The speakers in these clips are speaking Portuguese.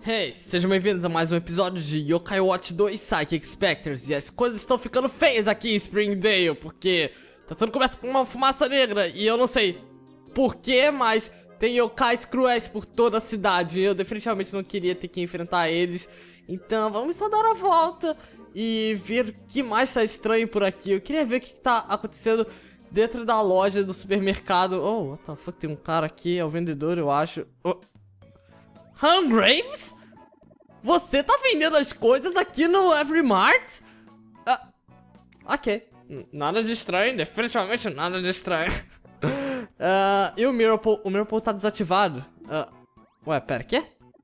Hey, sejam bem-vindos a mais um episódio de Yokai Watch 2 Psychic Spectres. E as coisas estão ficando feias aqui em Springdale, porque tá tudo coberto por uma fumaça negra. E eu não sei porquê, mas tem yokais cruéis por toda a cidade. E eu definitivamente não queria ter que enfrentar eles. Então vamos só dar a volta e ver o que mais tá estranho por aqui. Eu queria ver o que tá acontecendo dentro da loja do supermercado. Oh, what the fuck, tem um cara aqui, é o vendedor, eu acho. Oh. Graves? Você tá vendendo as coisas aqui no Everymart? Ok. Nada de estranho, definitivamente nada de estranho. E o Miracle? O Miracle tá desativado. Ué, pera, quê?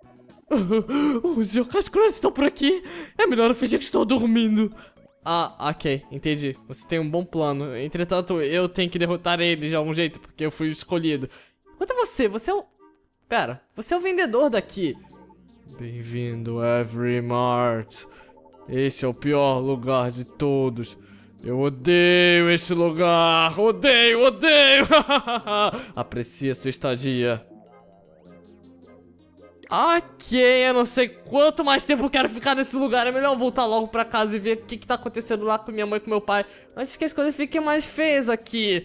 Os yokais cruéis estão por aqui. É melhor eu fingir que estou dormindo. Ok, entendi. Você tem um bom plano. Entretanto, eu tenho que derrotar ele de algum jeito, porque eu fui o escolhido. Quanto a você é o... Pera, você é o vendedor daqui. Bem-vindo a Everymart. Esse é o pior lugar de todos. Eu odeio esse lugar. Odeio. Aprecia sua estadia. Ok, eu não sei quanto mais tempo eu quero ficar nesse lugar. É melhor eu voltar logo pra casa e ver o que tá acontecendo lá com minha mãe e com meu pai, antes que as coisas fiquem mais feias aqui.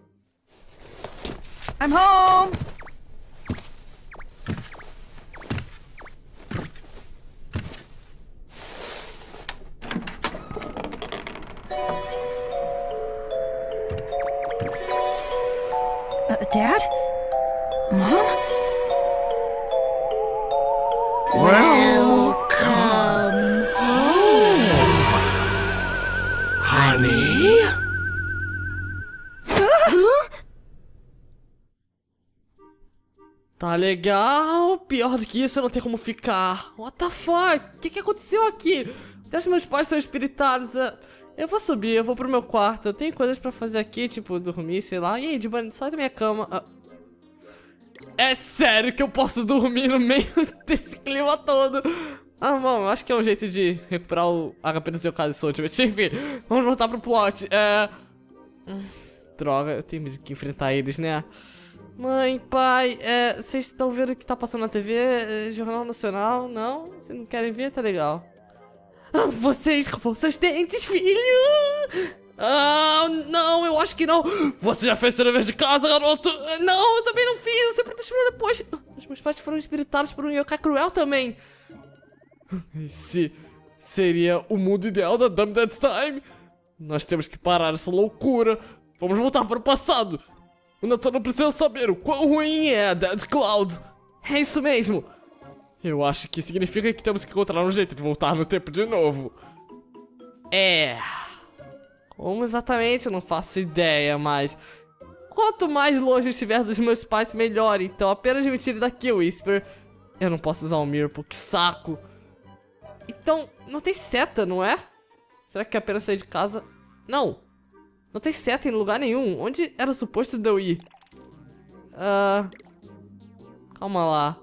I'm home! Dad? Mom? Welcome home, honey. Tá legal. Pior do que isso, eu não tenho como ficar. What the fuck? O que aconteceu aqui? Até os meus pais estão espiritados. Eu vou subir, eu vou pro meu quarto. Eu tenho coisas pra fazer aqui, tipo dormir, sei lá. E aí, Giovanni, sai da minha cama. É sério que eu posso dormir no meio desse clima todo? Bom, eu acho que é um jeito de recuperar o HP do seu caso de Ultimate. Enfim, vamos voltar pro plot. Droga, eu tenho que enfrentar eles, né? Mãe, pai, vocês estão vendo o que tá passando na TV? Jornal Nacional? Não? Vocês não querem ver? Tá legal. Você escovou seus dentes, filho? Não, eu acho que não. Você já fez seu dever de casa, garoto? Não, eu também não fiz, eu sempre deixo pra depois. Os meus pais foram espiritados por um yokai cruel também. Esse seria o mundo ideal da Dumb Dead Time. Nós temos que parar essa loucura. Vamos voltar para o passado. O Nathan não precisa saber o quão ruim é a Dead Cloud. É isso mesmo. Eu acho que significa que temos que encontrar um jeito de voltar no tempo de novo. Como exatamente, eu não faço ideia, mas... Quanto mais longe eu estiver dos meus pais, melhor. Então apenas me tire daqui, Whisper. Eu não posso usar o Miracle, que saco. Então, não tem seta, não é? Será que é apenas sair de casa? Não. Não tem seta em lugar nenhum. Onde era suposto de eu ir? Calma lá.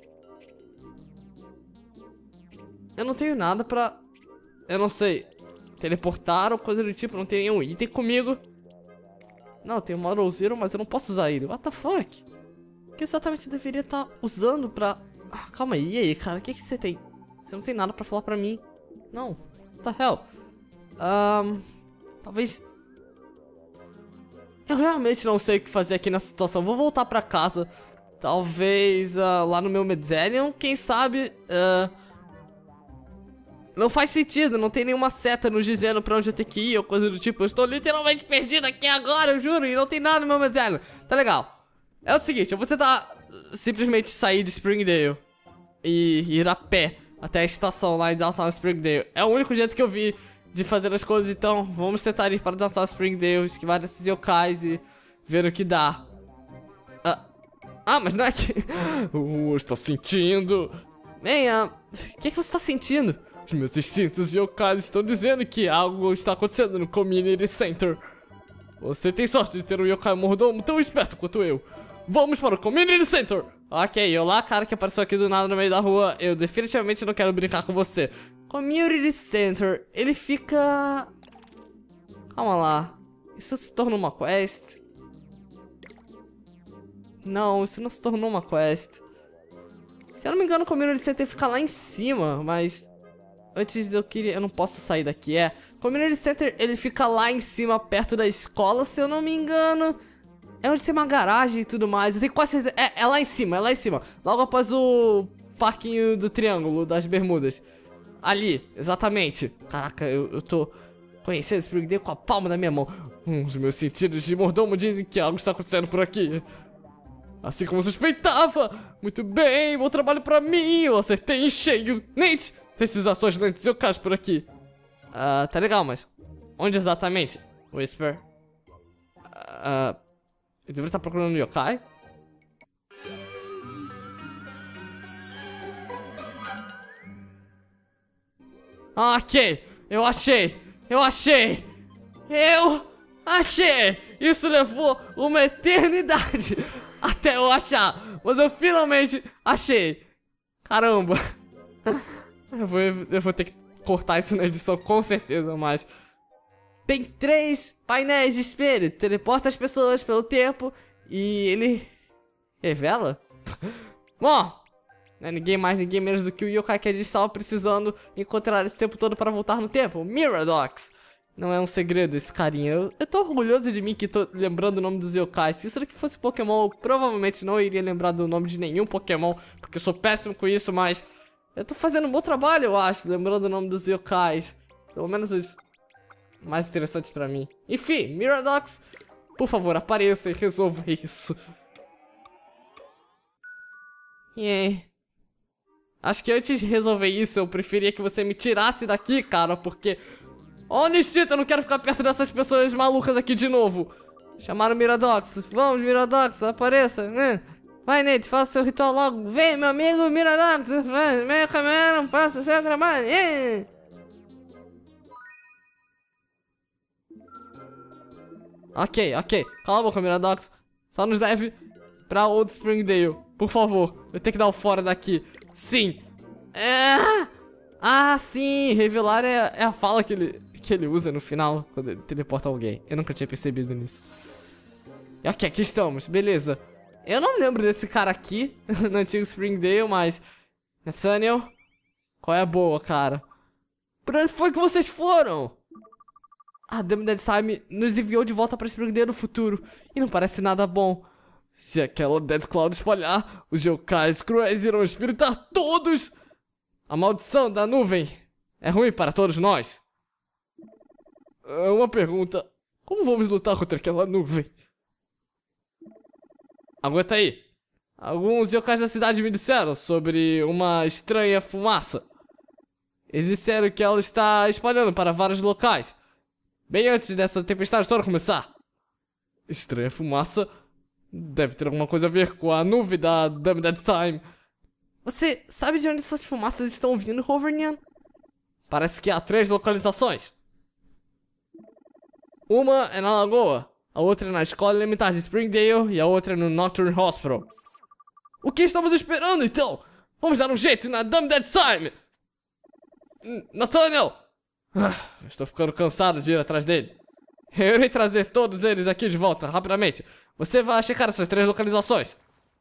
Eu não tenho nada pra... Eu não sei. Teleportar ou coisa do tipo. Não tem nenhum item comigo. Não, eu tenho um Model Zero, mas eu não posso usar ele. What the fuck? O que exatamente eu deveria estar usando pra... calma aí. E aí, cara? O que você tem? Você não tem nada pra falar pra mim. Não. What the hell? Talvez... Eu realmente não sei o que fazer aqui nessa situação. Vou voltar pra casa. Talvez lá no meu Medallion. Quem sabe... Não faz sentido, não tem nenhuma seta nos dizendo pra onde eu tenho que ir ou coisa do tipo. Eu estou literalmente perdido aqui agora, eu juro, e não tem nada no meu Medallion. Tá legal. É o seguinte, eu vou tentar simplesmente sair de Springdale e ir a pé até a estação lá em Downtown Springdale. É o único jeito que eu vi de fazer as coisas, então vamos tentar ir para Downtown Springdale, esquivar desses yokais e ver o que dá. Mas não é que... eu estou sentindo... Bem, o que você está sentindo? Os meus instintos yokais estão dizendo que algo está acontecendo no Community Center. Você tem sorte de ter um yokai mordomo tão esperto quanto eu. Vamos para o Community Center. Ok, olá, cara que apareceu aqui do nada no meio da rua. Eu definitivamente não quero brincar com você. Community Center, ele fica... Calma lá. Isso se tornou uma quest? Não, isso não se tornou uma quest. Se eu não me engano, o Community Center fica lá em cima, mas... Antes eu não posso sair daqui, O Community Center, ele fica lá em cima, perto da escola, se eu não me engano. É onde tem uma garagem e tudo mais. Eu tenho quase certeza. É lá em cima, é lá em cima. Logo após o parquinho do Triângulo, das Bermudas. Ali, exatamente. Caraca, eu tô conhecendo esse Spring Day com a palma da minha mão. Os meus sentidos de mordomo dizem que algo está acontecendo por aqui. Assim como eu suspeitava. Muito bem, bom trabalho pra mim. Eu acertei em cheio. Nate, tente usar suas lentes yokais por aqui. Tá legal, mas onde exatamente? Whisper. Eu deveria estar procurando yokai? Ok, eu achei! Isso levou uma eternidade até eu achar, mas eu finalmente achei. Caramba. Eu vou ter que cortar isso na edição com certeza, mas... Tem 3 painéis de espelho, teleporta as pessoas pelo tempo e ele... revela? Bom, não é ninguém mais, ninguém menos do que o yokai que a gente estava precisando encontrar esse tempo todo para voltar no tempo, Miradox. Não é um segredo esse carinha, eu tô orgulhoso de mim que tô lembrando o nome dos yokais. Se isso daqui fosse Pokémon, eu provavelmente não iria lembrar do nome de nenhum Pokémon, porque eu sou péssimo com isso, mas... eu tô fazendo um bom trabalho, eu acho, lembrando o nome dos yokais. Pelo menos os mais interessantes pra mim. Enfim, Miradox, por favor, apareça e resolva isso. E aí? Acho que antes de resolver isso, eu preferia que você me tirasse daqui, cara, porque... Honestita, eu não quero ficar perto dessas pessoas malucas aqui de novo. Chamaram o Miradox. Vamos, Miradox, apareça. Vai, Nate, faça seu ritual logo. Vem, meu amigo Miradox. Meia câmera, faça o seu trabalho. Ok. Cala a boca, Miradox. Só nos leve pra Old Springdale. Por favor, eu tenho que dar o fora daqui. Sim. Sim. Revelar é a fala que ele usa no final quando ele teleporta alguém. Eu nunca tinha percebido nisso. E ok, aqui estamos. Beleza. Eu não lembro desse cara aqui no antigo Springdale, mas... Nathaniel, qual é a boa, cara? Por onde foi que vocês foram? A Dame Dead Time nos enviou de volta para Springdale no futuro. E não parece nada bom. Se aquela Dead Cloud espalhar, os yokais cruéis irão espiritar todos. A maldição da nuvem é ruim para todos nós. Uma pergunta. Como vamos lutar contra aquela nuvem? Aguenta aí. Alguns yokais da cidade me disseram sobre uma estranha fumaça. Eles disseram que ela está espalhando para vários locais. Bem antes dessa tempestade toda começar. Estranha fumaça? Deve ter alguma coisa a ver com a nuvem da Dame Dead Time. Você sabe de onde essas fumaças estão vindo, Hovernian? Parece que há 3 localizações. Uma é na lagoa, a outra é na escola elementar de Springdale e a outra é no Nocturne Hospital. O que estamos esperando, então? Vamos dar um jeito na Dame Dead Time! Nathaniel! Estou ficando cansado de ir atrás dele. Eu irei trazer todos eles aqui de volta, rapidamente. Você vai checar essas 3 localizações.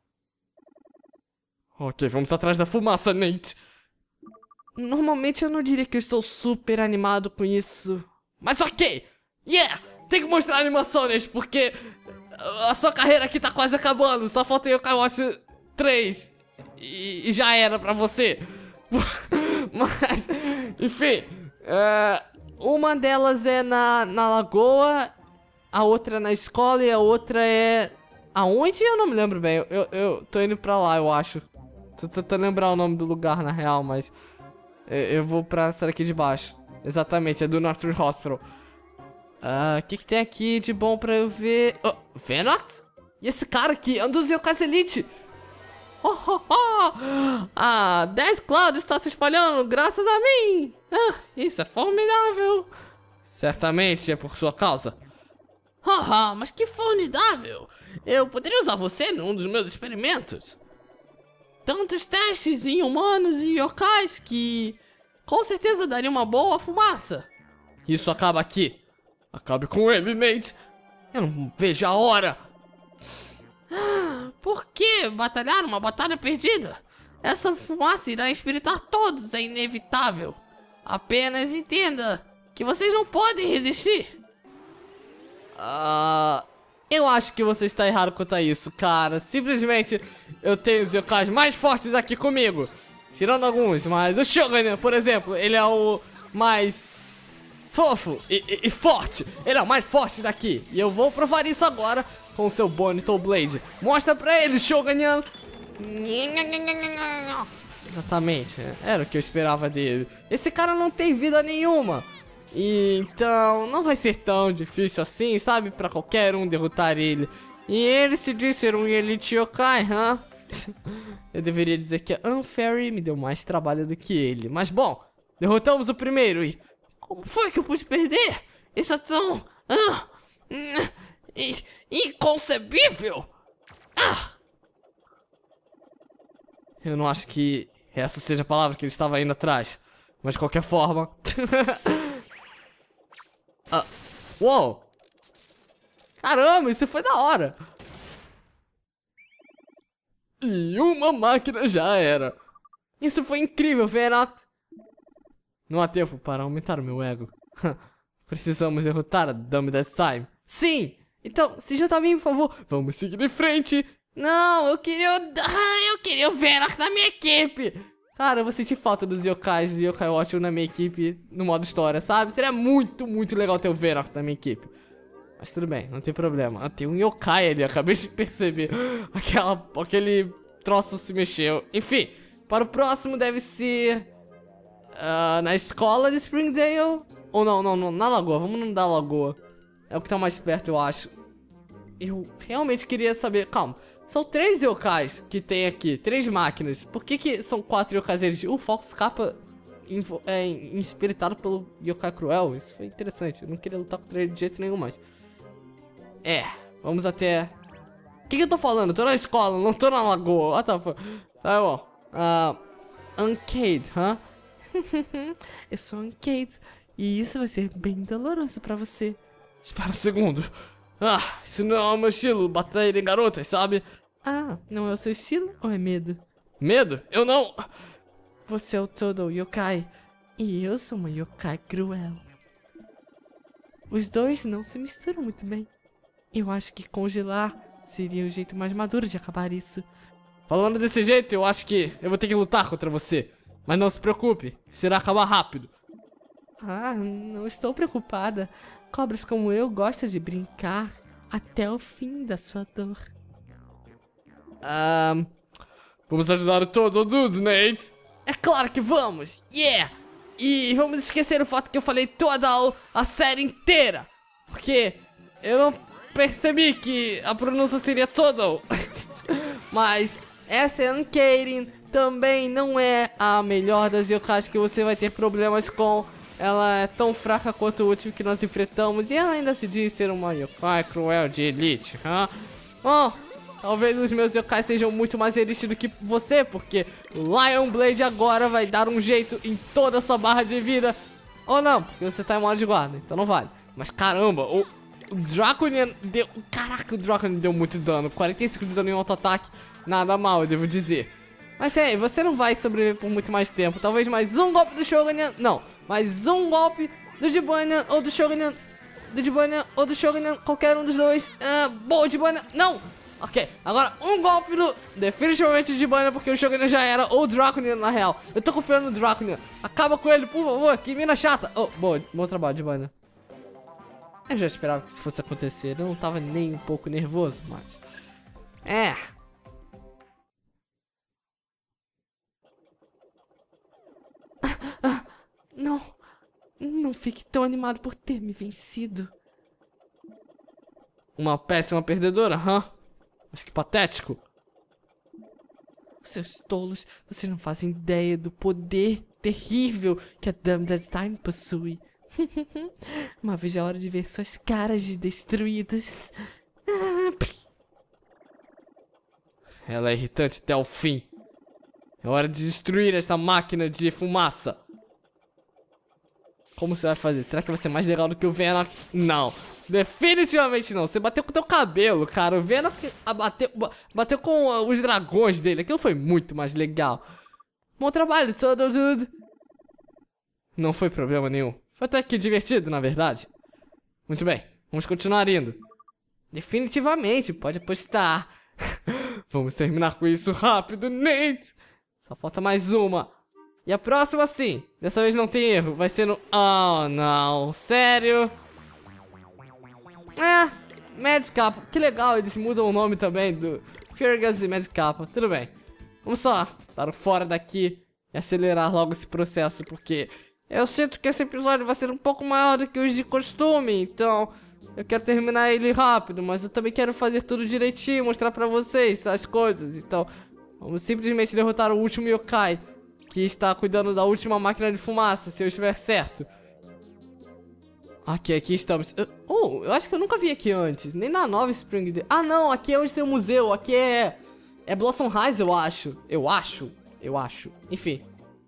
Ok, vamos atrás da fumaça, Nate. Normalmente eu não diria que eu estou super animado com isso. Mas ok! Yeah! Tem que mostrar a animação, Nate, porque a sua carreira aqui tá quase acabando. Só falta o Yokai Watch 3. E já era pra você. Mas, enfim... uma delas é na lagoa, a outra é na escola e a outra é... Aonde? Eu não me lembro bem, eu tô indo pra lá, eu acho. Tô tentando lembrar o nome do lugar, na real, mas... Eu vou pra essa daqui de baixo. Exatamente, é do Nocturne Hospital. O que tem aqui de bom pra eu ver? Oh, Venox? E esse cara aqui é um dos Yokais Elite! A Dead Cloud está se espalhando graças a mim! Isso é formidável! Certamente é por sua causa. Mas que formidável! Eu poderia usar você num dos meus experimentos. Tantos testes em humanos e yokais que com certeza daria uma boa fumaça. Isso acaba aqui. Acabe com ele, Nate. Eu não vejo a hora. Por que batalhar uma batalha perdida? Essa fumaça irá espiritar todos, é inevitável. Apenas entenda que vocês não podem resistir. Eu acho que você está errado quanto a isso, cara. Simplesmente eu tenho os yokais mais fortes aqui comigo. Tirando alguns, mas o Shogun, por exemplo, ele é o mais fofo e forte. Ele é o mais forte daqui. E eu vou provar isso agora com o seu Bonito Blade. Mostra pra ele, Shogun. Exatamente, era o que eu esperava dele. Esse cara não tem vida nenhuma. Então não vai ser tão difícil assim, sabe? Pra qualquer um derrotar ele. E ele se diz ser um Elite Yokai, hã? Eu deveria dizer que a Unfairy me deu mais trabalho do que ele. Mas bom, derrotamos o primeiro e... Como foi que eu pude perder? Isso é tão... inconcebível! Eu não acho que essa seja a palavra que ele estava indo atrás. Mas de qualquer forma... Uou! Caramba, isso foi da hora! E uma máquina já era. Isso foi incrível, Venat. Não há tempo para aumentar o meu ego. Precisamos derrotar a Dumb That Time. Sim! Então, se já tá bem, por favor, vamos seguir em frente. Não, eu queria o Venat na minha equipe. Cara, eu vou sentir falta dos yokais de Yokai Watch na minha equipe no modo história, sabe? Seria muito, muito legal ter o Venat na minha equipe. Mas tudo bem, não tem problema. Tem um yokai ali, eu acabei de perceber. Aquele troço se mexeu. Enfim, para o próximo deve ser... na escola de Springdale. Ou não, na lagoa. Vamos no da lagoa. É o que tá mais perto, eu acho. Eu realmente queria saber... Calma. São 3 yokais que tem aqui. 3 máquinas. Por que são 4 yokais eles? O Fox escapa... inspiritado pelo yokai cruel. Isso foi interessante. Eu não queria lutar contra ele de jeito nenhum, mas... vamos até... O que eu tô falando? Tô na escola, não tô na lagoa. What the fuck? Tá bom. Uncade, hã? Eu sou Uncade. E isso vai ser bem doloroso pra você. Espera um segundo. Isso não é o meu estilo, bater em garotas, sabe? Não é o seu estilo ou é medo? Medo? Eu não... Você é o Todo Yokai. E eu sou uma Yokai cruel. Os dois não se misturam muito bem. Eu acho que congelar seria o jeito mais maduro de acabar isso. Falando desse jeito, eu acho que eu vou ter que lutar contra você. Mas não se preocupe, isso irá acabar rápido. Não estou preocupada. Cobras como eu gostam de brincar até o fim da sua dor. Vamos ajudar o Todo Dude, Nate? É claro que vamos! Yeah! E vamos esquecer o fato que eu falei toda a série inteira. Porque eu não percebi que a pronúncia seria Todo. Mas essa é Uncade. Também não é a melhor das yokais que você vai ter problemas com. Ela é tão fraca quanto o último que nós enfrentamos. E ela ainda se diz ser uma yokai cruel de elite. Bom, talvez os meus yokais sejam muito mais elite do que você. Porque o Lion Blade agora vai dar um jeito em toda a sua barra de vida. Ou não, porque você tá em modo de guarda, então não vale. Mas caramba, o Draconian deu... Caraca, o Draconian deu muito dano. 45 de dano em auto-ataque. Nada mal, eu devo dizer. Mas aí, você não vai sobreviver por muito mais tempo. Talvez mais um golpe do Shogun. Não, mais um golpe do Jibanyan ou do Shogun. Do Jibanyan ou do Shogun. Qualquer um dos dois. Boa, Jibanyan. Não! Ok, agora um golpe do... Definitivamente do Jibanyan, porque o Shogun já era. Ou o Draconian, na real. Eu tô confiando no Draconian. Acaba com ele, por favor. Que mina chata. Boa, bom trabalho, Jibanyan. Eu já esperava que isso fosse acontecer. Eu não tava nem um pouco nervoso, mas... Não fique tão animado por ter me vencido. Uma péssima perdedora, Mas que patético. Seus tolos, vocês não fazem ideia do poder terrível que a Dumb That Time possui. Uma vez é hora de ver suas caras destruídas. Ela é irritante até o fim. É hora de destruir esta máquina de fumaça. Como você vai fazer? Será que vai ser mais legal do que o Venom? Não. Definitivamente não. Você bateu com o teu cabelo, cara. O Venom bateu com os dragões dele. Aquilo foi muito mais legal. Bom trabalho, todo dude. Não foi problema nenhum. Foi até que divertido, na verdade. Muito bem. Vamos continuar indo. Definitivamente, pode apostar. Vamos terminar com isso rápido, Nate. Só falta mais uma. E a próxima sim. Dessa vez não tem erro. Vai ser no... Oh, não. Sério? Madcap. Que legal, eles mudam o nome também do Fergus e Madcap. Tudo bem. Vamos só para fora daqui e acelerar logo esse processo, porque eu sinto que esse episódio vai ser um pouco maior do que os de costume, então eu quero terminar ele rápido, mas eu também quero fazer tudo direitinho, mostrar pra vocês as coisas, então vamos simplesmente derrotar o último yokai, que está cuidando da última máquina de fumaça, se eu estiver certo. Ok, aqui estamos. Eu acho que eu nunca vi aqui antes, nem na nova Spring. Ah não, aqui é onde tem o museu, aqui é Blossom Rise, eu acho. Eu acho. Enfim.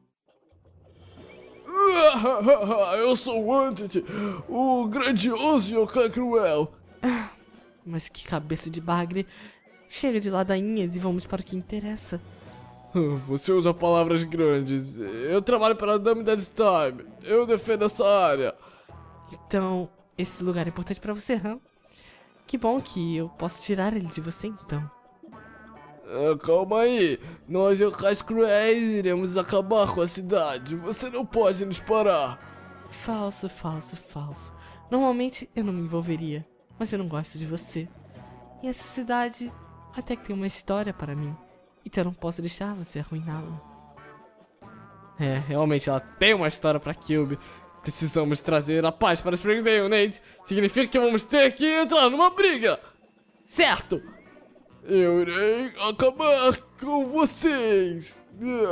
Eu sou o Entity, o grandioso yokai cruel. Mas que cabeça de bagre. Chega de ladainhas e vamos para o que interessa. Você usa palavras grandes. Eu trabalho para a Dummy Dead Time. Eu defendo essa área. Então, esse lugar é importante pra você, hã? Que bom que eu posso tirar ele de você, então. Calma aí. Nós, yokais cruéis, iremos acabar com a cidade. Você não pode nos parar. Falso. Normalmente eu não me envolveria, mas eu não gosto de você. E essa cidade até que tem uma história para mim. Então eu não posso deixar você arruiná-la. Realmente ela tem uma história pra Cube. Precisamos trazer a paz para Springdale, Nate. Significa que vamos ter que entrar numa briga. Certo! Eu irei acabar com vocês.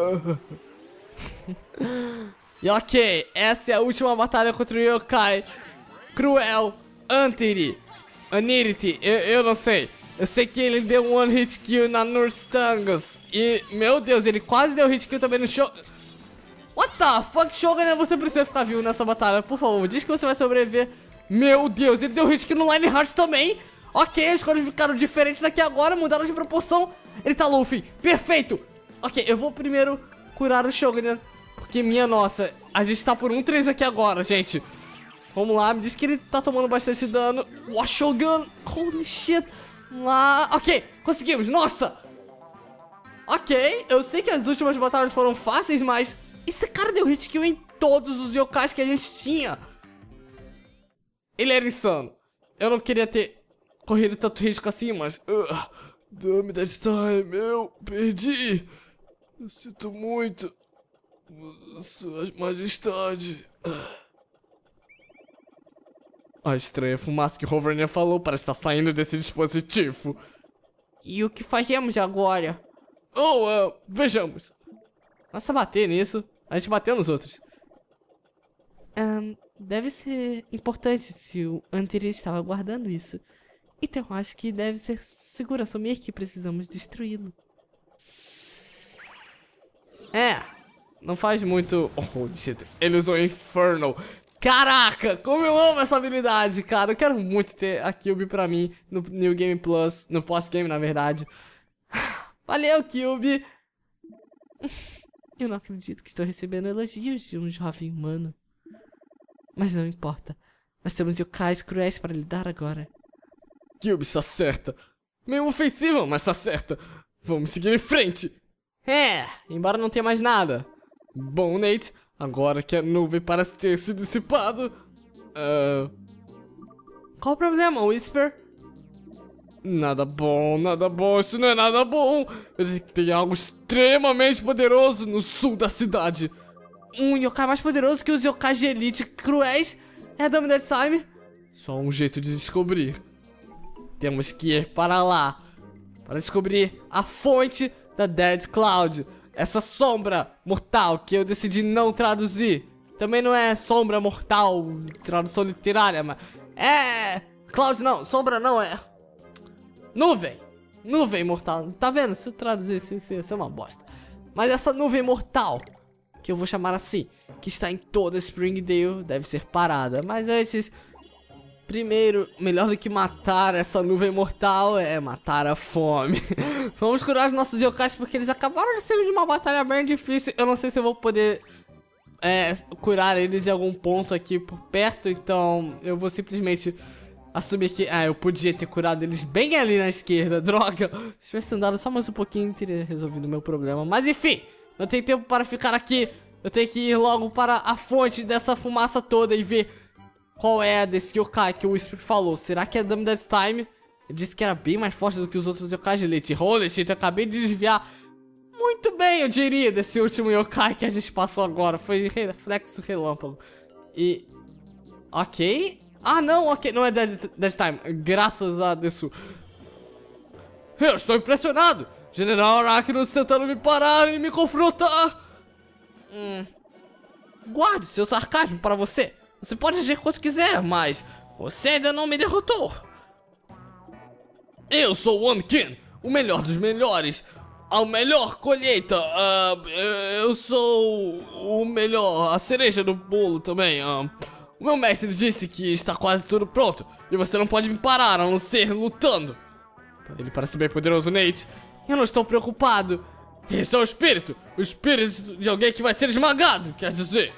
E ok, essa é a última batalha contra o yokai cruel Anirity. Eu não sei. Eu sei que ele deu um one hit kill na Nurse Tangus. E, meu Deus, ele quase deu hit kill também no show. What the fuck, Shogun, você precisa ficar vivo nessa batalha, por favor, diz que você vai sobreviver. Meu Deus, ele deu hit kill no Lionheart também. Ok, as cores ficaram diferentes aqui agora, mudaram de proporção. Ele tá Luffy, perfeito. Ok, eu vou primeiro curar o Shogun, porque, minha nossa, a gente tá por 1-3 aqui agora, gente. Vamos lá, me diz que ele tá tomando bastante dano. O Shogun, holy shit. Vamos lá, ok, conseguimos, nossa. Ok, eu sei que as últimas batalhas foram fáceis, mas esse cara deu hit kill em todos os yokais que a gente tinha. Ele era insano. Eu não queria ter corrido tanto risco assim, mas... Dummy Dead Time, eu perdi. Eu sinto muito. Sua Majestade. A estranha fumaça que Hovernir falou parece estar saindo desse dispositivo. E o que fazemos agora? Vejamos. Nossa, bater nisso. A gente bateu nos outros. Deve ser importante se o anterior estava guardando isso. Então acho que deve ser seguro assumir que precisamos destruí-lo. Não faz muito... Oh, shit. Ele usou Infernal. Caraca, como eu amo essa habilidade, cara. Eu quero muito ter a Cube pra mim no New Game Plus. No pós-game, na verdade. Valeu, Cube. Eu não acredito que estou recebendo elogios de um jovem humano. Mas não importa. Nós temos yokais cruéis para lidar agora. Cube está certa. Meio ofensiva, mas está certa. Vamos seguir em frente. Embora não tenha mais nada. Bom, Nate, agora que a nuvem parece ter se dissipado... Qual o problema, Whisper? Nada bom, isso não é nada bom. Tem algo extremamente poderoso no sul da cidade. Um yokai mais poderoso que os yokais de elite cruéis é a Dummy Dead Time? Só um jeito de descobrir. Temos que ir para lá para descobrir a fonte da Dead Cloud. Essa sombra mortal que eu decidi não traduzir. Também não é sombra mortal, tradução literária, mas... Cloud não, sombra não, é... Nuvem mortal. Tá vendo? Se eu traduzir isso ia ser uma bosta. Mas essa nuvem mortal que eu vou chamar assim, que está em toda Springdale, deve ser parada. Mas antes, primeiro, melhor do que matar essa nuvem mortal é matar a fome. Vamos curar os nossos yokais porque eles acabaram de sair de uma batalha bem difícil. Eu não sei se eu vou poder curar eles em algum ponto aqui por perto, então eu vou simplesmente assumir que, eu podia ter curado eles bem ali na esquerda, droga. Se tivesse andado só mais um pouquinho, teria resolvido o meu problema. Mas enfim, não tem tempo para ficar aqui. Eu tenho que ir logo para a fonte dessa fumaça toda e ver qual é a desse yokai que o Whisper falou. Será que é Dumb Dead Time? Ele disse que era bem mais forte do que os outros yokais de leite. Holy shit, eu acabei de desviar muito bem, eu diria, desse último yokai que a gente passou agora. Foi reflexo relâmpago. E... ok. Ah, não, ok, não é Dead Time. Graças a Desu. Eu estou impressionado. General Arachnos tentando me parar e me confrontar. Guarde seu sarcasmo para você. Você pode agir quanto quiser, mas você ainda não me derrotou. Eu sou o Ankin, o melhor dos melhores. A melhor colheita. Eu sou o melhor. A cereja do bolo também. O meu mestre disse que está quase tudo pronto. E você não pode me parar, a não ser lutando. Ele parece bem poderoso, Nate. Eu não estou preocupado. Esse é o espírito. O espírito de alguém que vai ser esmagado, quer dizer.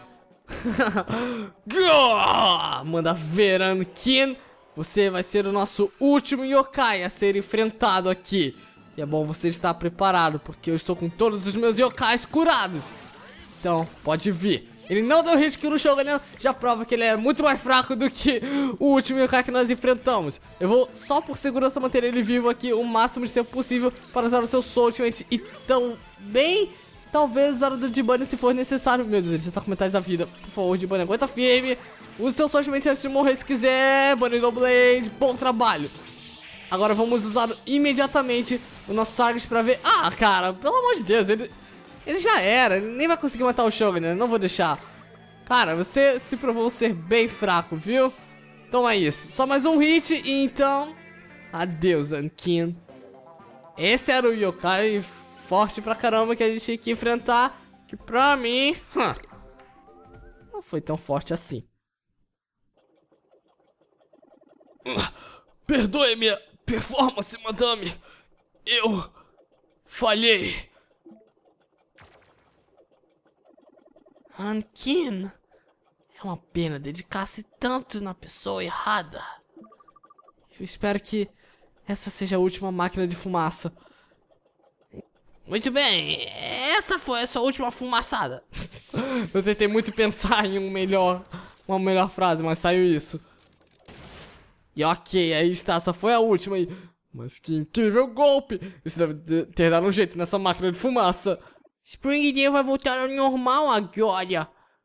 Manda ver, Ankin. Você vai ser o nosso último yokai a ser enfrentado aqui. E é bom você estar preparado, porque eu estou com todos os meus yokais curados. Então, pode vir. Ele não deu hit kill no Shogun, já prova que ele é muito mais fraco do que o último yokai que nós enfrentamos. Eu vou, só por segurança, manter ele vivo aqui o máximo de tempo possível para usar o seu Soul Ultimate e também, talvez, usar o do Dibane se for necessário. Meu Deus, ele já tá com metade da vida. Por favor, Dibane, aguenta firme. Use seu Soul Ultimate antes de morrer se quiser. Bunny do Blade, bom trabalho. Agora vamos usar imediatamente o nosso target pra ver... Ah, cara, pelo amor de Deus, ele já era, ele nem vai conseguir matar o Shogun, né? Não vou deixar. Cara, você se provou ser bem fraco, viu? Toma isso, só mais um hit e então... Adeus, Ankin. Esse era o yokai forte pra caramba que a gente tinha que enfrentar, que pra mim... não foi tão forte assim. Perdoe minha performance, madame. Eu falhei. Ankin, é uma pena dedicar-se tanto na pessoa errada. Eu espero que essa seja a última máquina de fumaça. Muito bem, essa foi a sua última fumaçada. Eu tentei muito pensar em uma melhor frase, mas saiu isso. E ok, aí está, essa foi a última aí. Mas que incrível golpe! Isso deve ter dado um jeito nessa máquina de fumaça. Springdale vai voltar ao normal agora.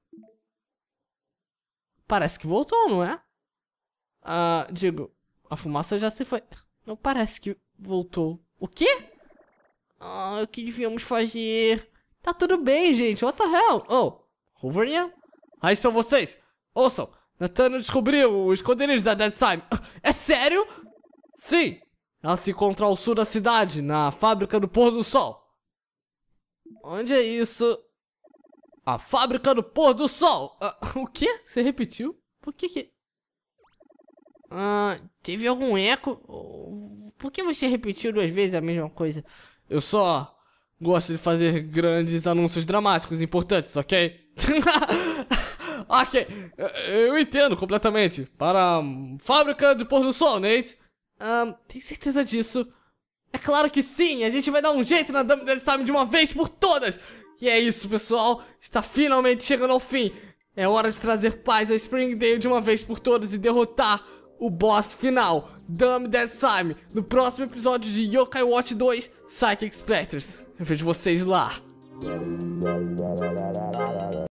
Parece que voltou, não é? Digo, a fumaça já se foi. Não parece que voltou. O quê? O que devíamos fazer? Tá tudo bem, gente. What the hell? Oh, Wolverine? Aí são vocês. Ouçam, Nathaniel descobriu o esconderijo da Dead Time. É sério? Sim. Ela se encontra ao sul da cidade, na fábrica do pôr do sol. Onde é isso? A fábrica do pôr do sol. O quê? Você repetiu? Por que? Teve algum eco? Por que você repetiu 2 vezes a mesma coisa? Eu só gosto de fazer grandes anúncios dramáticos importantes, ok? Ok, eu entendo completamente. Para a fábrica do pôr do sol, Nate. Tem certeza disso? É claro que sim, a gente vai dar um jeito na Dumb Dead Time de uma vez por todas. E é isso, pessoal, está finalmente chegando ao fim. É hora de trazer paz a Springdale de uma vez por todas e derrotar o boss final, Dumb Dead Time, no próximo episódio de Yokai Watch 2 Psychic Spectres. Eu vejo vocês lá.